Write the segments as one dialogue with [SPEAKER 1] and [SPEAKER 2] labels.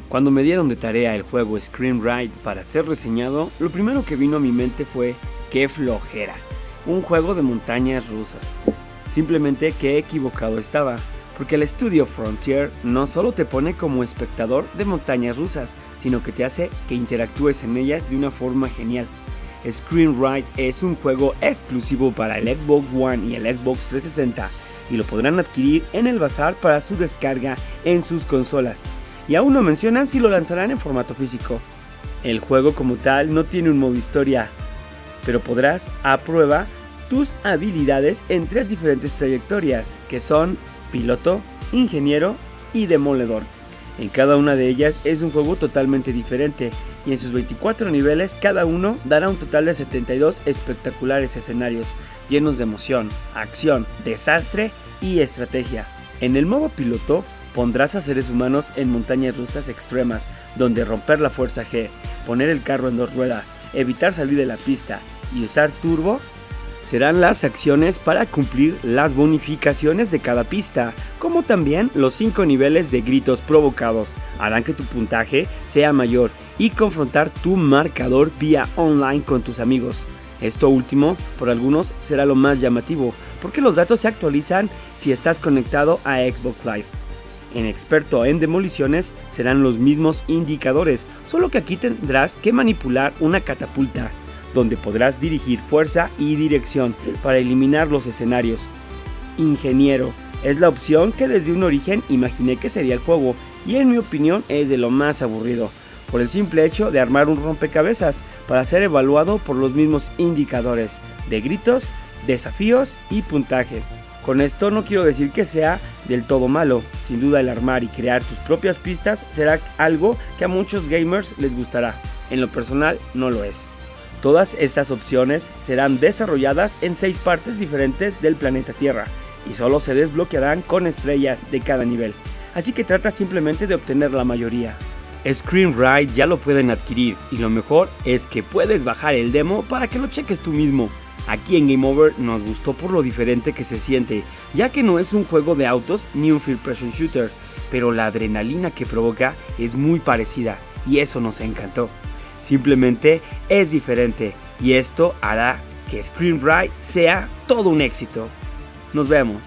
[SPEAKER 1] Cuando me dieron de tarea el juego Scream Ride para ser reseñado, lo primero que vino a mi mente fue ¡qué flojera! Un juego de montañas rusas. Simplemente qué equivocado estaba, porque el estudio Frontier no solo te pone como espectador de montañas rusas, sino que te hace que interactúes en ellas de una forma genial. Scream Ride es un juego exclusivo para el Xbox One y el Xbox 360 y lo podrán adquirir en el bazar para su descarga en sus consolas. Y aún no mencionan si lo lanzarán en formato físico. El juego como tal no tiene un modo historia, pero podrás a prueba tus habilidades en 3 diferentes trayectorias, que son piloto, ingeniero y demoledor. En cada una de ellas es un juego totalmente diferente y en sus 24 niveles cada uno dará un total de 72 espectaculares escenarios llenos de emoción, acción, desastre y estrategia. En el modo piloto pondrás a seres humanos en montañas rusas extremas, donde romper la fuerza G, poner el carro en 2 ruedas, evitar salir de la pista y usar turbo serán las acciones para cumplir las bonificaciones de cada pista, como también los 5 niveles de gritos provocados harán que tu puntaje sea mayor y confrontar tu marcador vía online con tus amigos. Esto último, por algunos, será lo más llamativo, porque los datos se actualizan si estás conectado a Xbox Live. En experto en demoliciones serán los mismos indicadores, solo que aquí tendrás que manipular una catapulta, donde podrás dirigir fuerza y dirección para eliminar los escenarios. Ingeniero es la opción que desde un origen imaginé que sería el juego y en mi opinión es de lo más aburrido, por el simple hecho de armar un rompecabezas para ser evaluado por los mismos indicadores de gritos, desafíos y puntaje. Con esto no quiero decir que sea del todo malo, sin duda el armar y crear tus propias pistas será algo que a muchos gamers les gustará, en lo personal no lo es. Todas estas opciones serán desarrolladas en 6 partes diferentes del planeta Tierra y solo se desbloquearán con estrellas de cada nivel, así que trata simplemente de obtener la mayoría. Scream Ride ya lo pueden adquirir y lo mejor es que puedes bajar el demo para que lo cheques tú mismo. Aquí en Game Over nos gustó por lo diferente que se siente, ya que no es un juego de autos ni un first person shooter, pero la adrenalina que provoca es muy parecida y eso nos encantó. Simplemente es diferente y esto hará que Scream Ride sea todo un éxito. Nos vemos.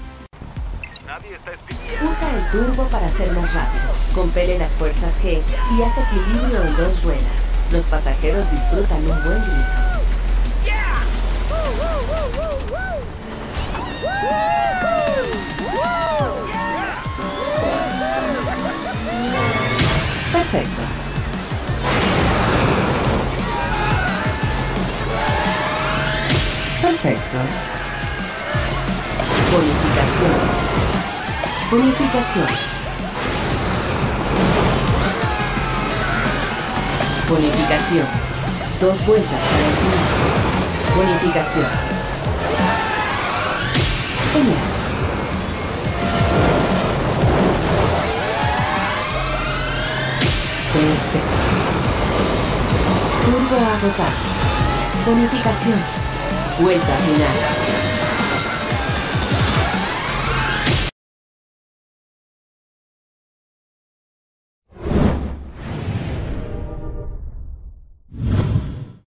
[SPEAKER 2] Usa el turbo para ser más rápido. Compele las fuerzas G y haz equilibrio en 2 ruedas. Los pasajeros disfrutan un buen grito. Perfecto. Perfecto. Bonificación. Bonificación. Bonificación. 2 vueltas para el final. Bonificación. Genial. Perfecto. Turbo agotado. Bonificación. Vuelta final.